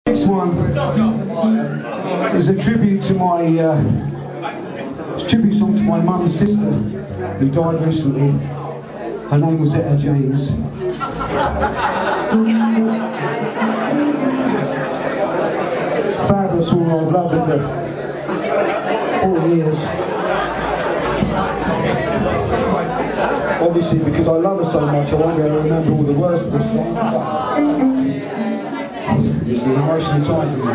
Next one is a tribute to my tribute song to my mum's sister who died recently. Her name was Etta James. Fabulous woman, I've loved her for 40 years. Obviously, because I love her so much, I won't be able to remember all the words of this song. It's an emotional time for me.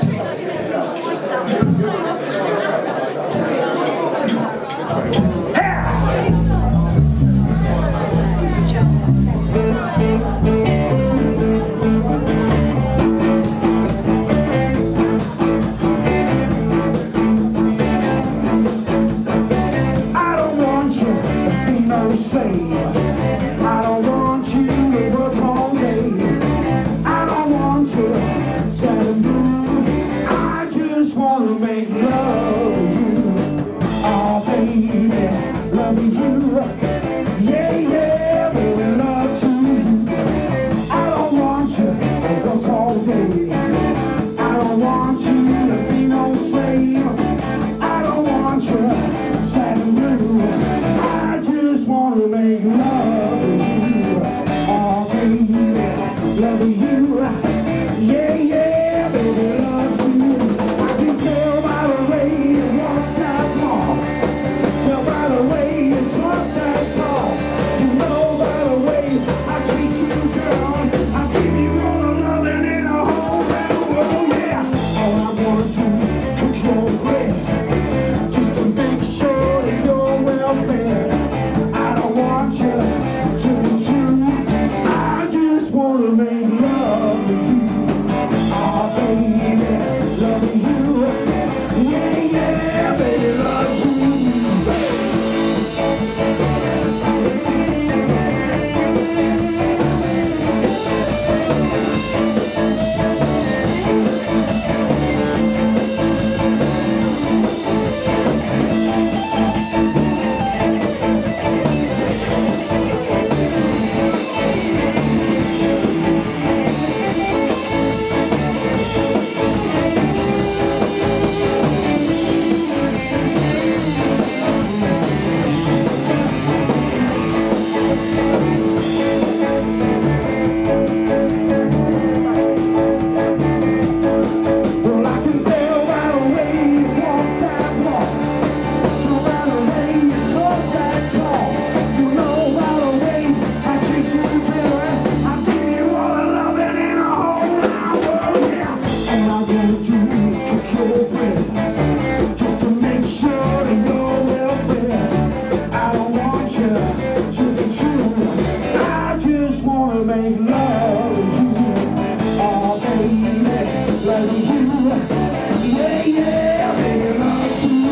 I don't want you to be no slave. I don't want you to work all day. I don't want you sad and blue. I just want to make love with you. Oh baby, loving you. Yeah, yeah, baby, love to you. I don't want you to work all day. I don't want you to be no slave. I don't want you sad and blue. I just want to make love with you. Oh baby, loving you. Yeah, yeah, baby, love to you. I can tell by the way you walk that walk, tell by the way you talk that talk, you know by the way I treat you, girl. I give you all the loving in a whole round world, yeah. All I wanna do is cook your bread, just to make sure that you're welfare. I don't want you to be true. I just wanna make love with you. Oh baby, loving you. Yeah, yeah, baby, love to you. Well, I can tell by the way you walk that walk, tell by the way you talk that talk, you know by the way I treat you, girl. I give you all the loving in a whole wide world, yeah. All I wanna do is cook your bread, just to make sure that you're welfare. I don't want you to be true. I just wanna make love with you. Oh baby, loving you. Yeah, yeah, baby, love to you.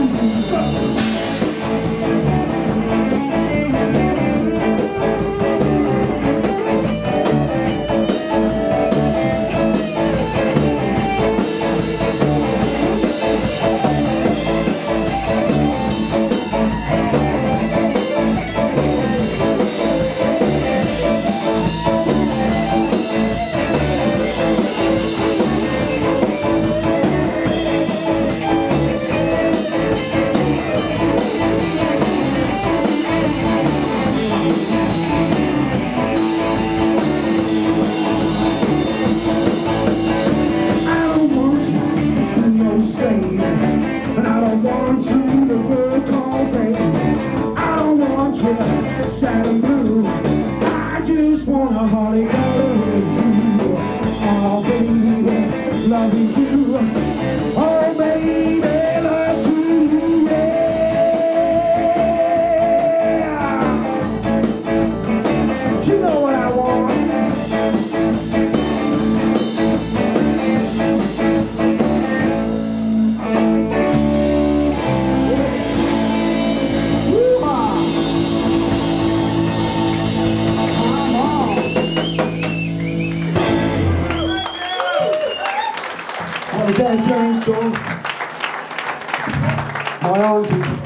I don't want you to be no slave, and I don't want you to work all day. I don't want you sad and blue. I just want a holly color with you. Oh baby, loving you. Oh baby, love to you, yeah. You know what I want. That was Etta James' song. My auntie.